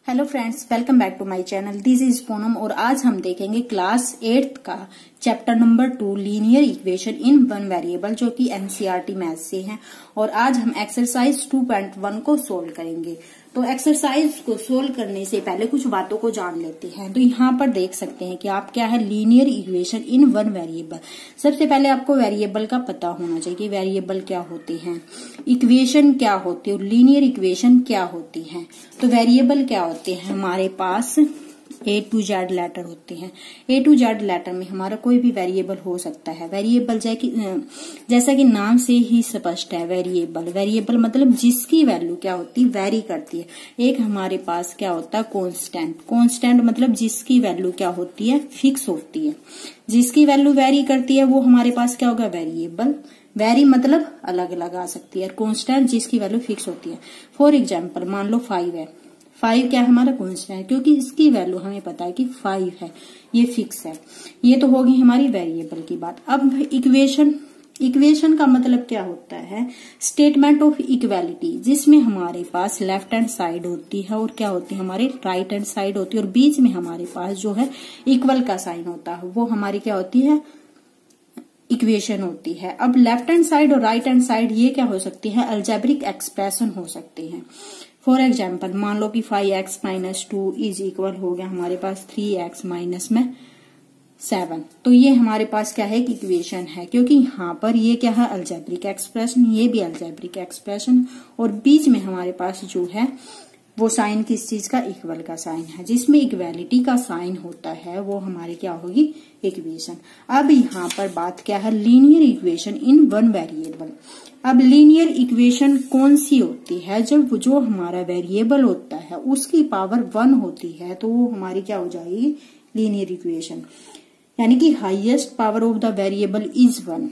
Hello friends, welcome back to my channel. This is Poonam और आज हम देखेंगे क्लास 8 का chapter number 2 linear equation in one variable, जो कि एनसीईआरटी मैथ से है। और आज हम एक्सरसाइज 2.1 को सोल्व करेंगे। तो एक्सरसाइज को सोल्व करने से पहले कुछ बातों को जान लेते हैं। तो यहाँ पर देख सकते हैं कि आप क्या है, linear equation in one variable. सबसे पहले आपको वेरिएबल का पता होना चाहिए कि वेरिएबल क्या होते हैं, इक्वेशन क्या होती है और लीनियर इक्वेशन क्या होती है। तो वेरिएबल क्या होते हैं, हमारे पास A to Z लेटर होते हैं। A to Z लेटर में हमारा कोई भी वेरिएबल हो सकता है। वेरिएबल जैसा कि नाम से ही स्पष्ट है, वेरिएबल मतलब जिसकी वैल्यू क्या होती है, वेरी करती है। एक हमारे पास क्या होता है, कांस्टेंट मतलब जिसकी वैल्यू क्या होती है, फिक्स होती है। जिसकी वैल्यू वेरी करती है वो हमारे पास क्या होगा, वेरिएबल। वेरी मतलब अलग अलग आ सकती है। कांस्टेंट जिसकी वैल्यू फिक्स होती है। फॉर एग्जाम्पल मान लो 5 है। 5 क्या हमारा कांस्टेंट है, क्योंकि इसकी वैल्यू हमें पता है कि 5 है, ये फिक्स है। ये तो होगी हमारी वेरिएबल की बात। अब इक्वेशन का मतलब क्या होता है, स्टेटमेंट ऑफ इक्वालिटी, जिसमें हमारे पास लेफ्ट हैंड साइड होती है और क्या होती है, हमारे राइट हैंड साइड होती है, और बीच में हमारे पास जो है इक्वल का साइन होता है, वो हमारी क्या होती है, इक्वेशन होती है। अब लेफ्ट हैंड साइड और राइट हैंड साइड ये क्या हो सकती है, अलजेब्रिक एक्सप्रेशन हो सकते हैं। फॉर एग्जाम्पल मान लो कि 5x माइनस 2 इज इक्वल हो गया हमारे पास 3x माइनस में 7। तो ये हमारे पास क्या है, इक्वेशन है, क्योंकि यहाँ पर ये क्या है, अलजेब्रिक एक्सप्रेशन, ये भी अलजेब्रिक एक्सप्रेशन, और बीच में हमारे पास जो है वो साइन किस चीज का, इक्वल का साइन है। जिसमें इक्वालिटी का साइन होता है वो हमारी क्या होगी, इक्वेशन। अब यहाँ पर बात क्या है, linear equation in one variable. अब लीनियर इक्वेशन कौन सी होती है, जब जो हमारा वेरिएबल होता है उसकी पावर 1 होती है, तो वो हमारी क्या हो जाएगी, लीनियर इक्वेशन। यानी कि highest power of the variable is 1।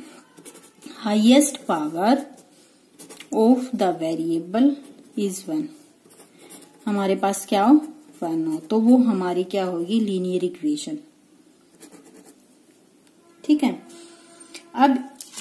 Highest power of the variable is 1, हमारे पास क्या हो, 1 हो, तो वो हमारी क्या होगी, लीनियर इक्वेशन। ठीक है। अब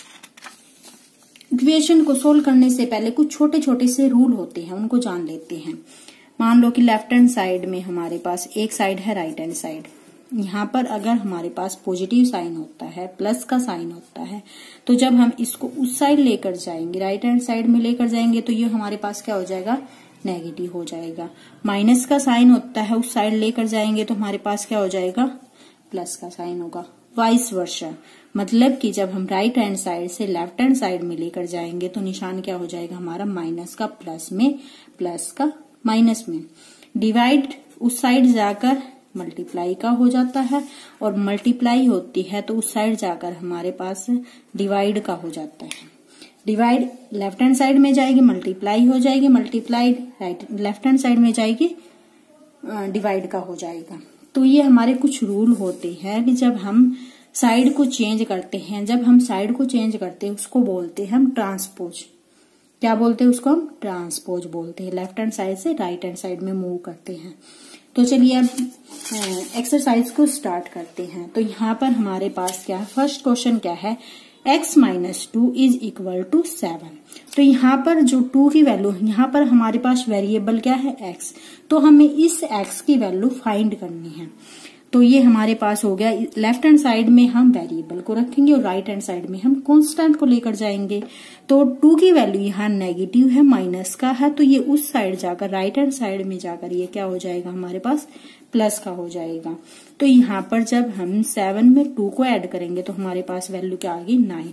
इक्वेशन को सोल्व करने से पहले कुछ छोटे छोटे से रूल होते हैं, उनको जान लेते हैं। मान लो कि लेफ्ट हैंड साइड में हमारे पास एक साइड है राइट हैंड साइड। यहाँ पर अगर हमारे पास पॉजिटिव साइन होता है, प्लस का साइन होता है, तो जब हम इसको उस साइड लेकर जाएंगे, राइट हैंड साइड में लेकर जाएंगे, तो ये हमारे पास क्या हो जाएगा, नेगेटिव हो जाएगा। माइनस का साइन होता है, उस साइड लेकर जाएंगे तो हमारे पास क्या हो जाएगा, प्लस का साइन होगा। वाइस वर्सा, मतलब कि जब हम राइट हैंड साइड से लेफ्ट हैंड साइड में लेकर जाएंगे तो निशान क्या हो जाएगा हमारा, माइनस का प्लस में, प्लस का माइनस में। डिवाइड उस साइड जाकर मल्टीप्लाई का हो जाता है, और मल्टीप्लाई होती है तो उस साइड जाकर हमारे पास डिवाइड का हो जाता है। डिवाइड लेफ्ट हैंड साइड में जाएगी, मल्टीप्लाई हो जाएगी, मल्टीप्लाइड लेफ्ट हैंड साइड में जाएगी, डिवाइड का हो जाएगा। तो ये हमारे कुछ रूल होते हैं कि जब हम साइड को चेंज करते हैं, उसको बोलते हैं हम ट्रांसपोज। क्या बोलते हैं उसको, हम ट्रांसपोज बोलते हैं। लेफ्ट हैंड साइड से राइट हैंड साइड में मूव करते हैं। तो चलिए अब एक्सरसाइज को स्टार्ट करते हैं। तो यहाँ पर हमारे पास क्या है, फर्स्ट क्वेश्चन क्या है, x minus 2 is equal to 7। तो यहाँ पर जो 2 की वैल्यू, यहाँ पर हमारे पास वेरिएबल क्या है, x, तो हमें इस x की वैल्यू फाइंड करनी है। तो ये हमारे पास हो गया, लेफ्ट हैंड साइड में हम वेरिएबल को रखेंगे और राइट हैंड साइड में हम कांस्टेंट को लेकर जाएंगे। तो 2 की वैल्यू यहाँ नेगेटिव है, माइनस का है, तो ये उस साइड जाकर, राइट हैंड साइड में जाकर ये क्या हो जाएगा, हमारे पास प्लस का हो जाएगा। तो यहाँ पर जब हम 7 में 2 को ऐड करेंगे तो हमारे पास वैल्यू क्या आ गई, 9।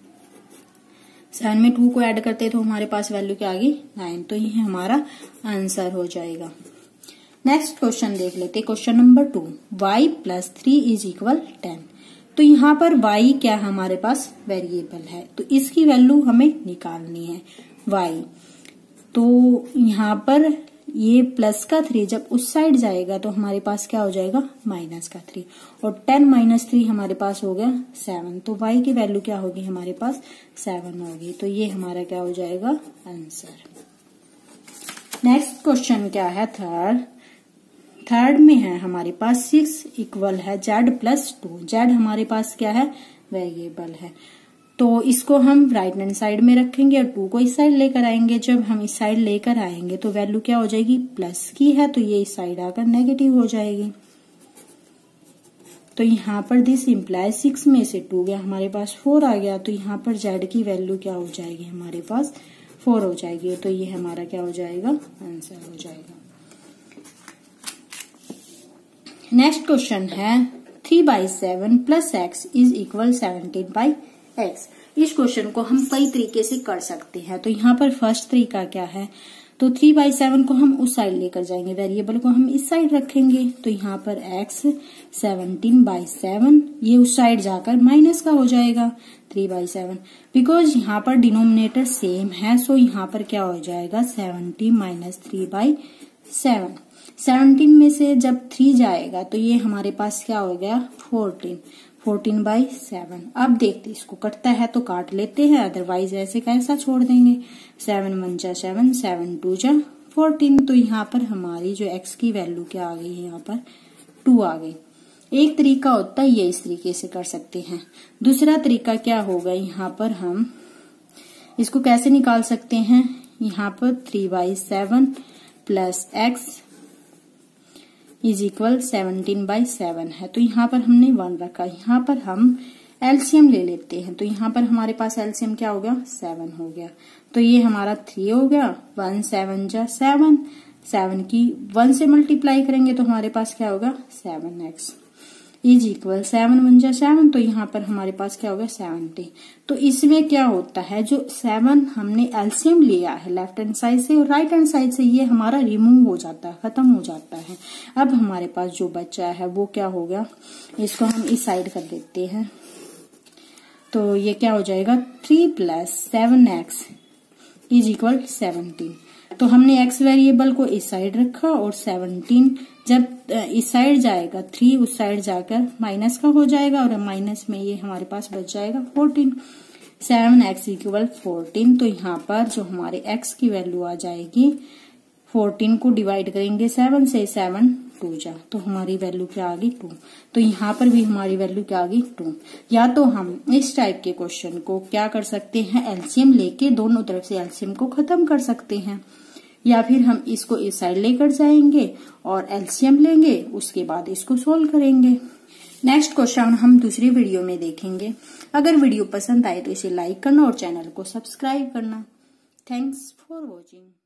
7 में 2 को ऐड करते तो हमारे पास वैल्यू क्या आ गई, 9। तो ये हमारा आंसर हो जाएगा। नेक्स्ट क्वेश्चन देख लेते, question number 2, y plus 3 is equal 10। तो यहाँ पर y क्या हमारे पास वेरिएबल है, तो इसकी वैल्यू हमें निकालनी है y। तो यहाँ पर ये प्लस का 3 जब उस साइड जाएगा तो हमारे पास क्या हो जाएगा, माइनस का 3, और 10 माइनस 3 हमारे पास हो गया 7। तो y की वैल्यू क्या होगी, हमारे पास 7 होगी। तो ये हमारा क्या हो जाएगा, आंसर। नेक्स्ट क्वेश्चन क्या है, थर्ड में है हमारे पास 6 इक्वल है z प्लस 2। z हमारे पास क्या है, वेरिएबल है। तो इसको हम राइट हैंड साइड में रखेंगे और 2 को इस साइड लेकर आएंगे। जब हम इस साइड लेकर आएंगे तो वैल्यू क्या हो जाएगी, प्लस की है तो ये इस साइड आकर नेगेटिव हो जाएगी। तो यहाँ पर दिस इम्प्लाइज 6 में से 2 गया, हमारे पास 4 आ गया। तो यहाँ पर z की वैल्यू क्या हो जाएगी, हमारे पास 4 हो जाएगी। तो ये हमारा क्या हो जाएगा, आंसर हो जाएगा। नेक्स्ट क्वेश्चन है 3/7 plus x is equal 17/x। इस क्वेश्चन को हम कई तरीके से कर सकते हैं। तो यहाँ पर फर्स्ट तरीका क्या है, तो 3/7 को हम उस साइड लेकर जाएंगे, वेरिएबल को हम इस साइड रखेंगे। तो यहाँ पर x 17/7 ये उस साइड जाकर माइनस का हो जाएगा 3/7, बिकॉज यहाँ पर डिनोमिनेटर सेम है। सो यहाँ पर क्या हो जाएगा 70 माइनस 3/7। 17 में से जब 3 जाएगा तो ये हमारे पास क्या हो गया 14/7। अब देखते इसको कटता है तो काट लेते हैं, अदरवाइज ऐसे कैसा छोड़ देंगे। 7 1 जा 7, 7 2 जा 14। तो यहाँ पर हमारी जो x की वैल्यू क्या आ गई है, यहाँ पर 2 आ गई। एक तरीका होता है ये इस तरीके से कर सकते हैं। दूसरा तरीका क्या होगा, यहाँ पर हम इसको कैसे निकाल सकते हैं, यहाँ पर 3/7 प्लस x इज इक्वल 17/7 है। तो यहाँ पर हमने 1 रखा, यहाँ पर हम एलसीएम ले लेते हैं। तो यहाँ पर हमारे पास एलसीएम क्या हो गया 7 हो गया। तो ये हमारा 3 हो गया, 1 7 जा 7, 7 की 1 से मल्टीप्लाई करेंगे तो हमारे पास क्या होगा 7x इज इक्वल 7 1 जा 7। तो यहाँ पर हमारे पास क्या होगा 70। तो इसमें क्या होता है, जो 7 हमने एलसीएम लिया है लेफ्ट हैंड साइड से और राइट हैंड साइड से, ये हमारा रिमूव हो जाता है, खत्म हो जाता है। अब हमारे पास जो बचा है वो क्या हो गया, इसको हम इस साइड कर देते हैं। तो ये क्या हो जाएगा 3 + 7x इज इक्वल 17। तो हमने x वेरिएबल को इस साइड रखा और 17 जब इस साइड जाएगा 3 उस साइड जाकर माइनस का हो जाएगा और माइनस में ये हमारे पास बच जाएगा 14। 7x equal 14। तो यहाँ पर जो हमारे x की वैल्यू आ जाएगी, 14 को डिवाइड करेंगे 7 से, 7 2 जा, तो हमारी वैल्यू क्या आ गई 2। तो यहाँ पर भी हमारी वैल्यू क्या आ गई 2। या तो हम इस टाइप के क्वेश्चन को क्या कर सकते हैं, एलसीएम लेके दोनों तरफ से एलसीएम को खत्म कर सकते हैं, या फिर हम इसको इस साइड लेकर जाएंगे और एलसीएम लेंगे, उसके बाद इसको सोल्व करेंगे। नेक्स्ट क्वेश्चन हम दूसरी वीडियो में देखेंगे। अगर वीडियो पसंद आए तो इसे लाइक करना और चैनल को सब्सक्राइब करना। Thanks for watching.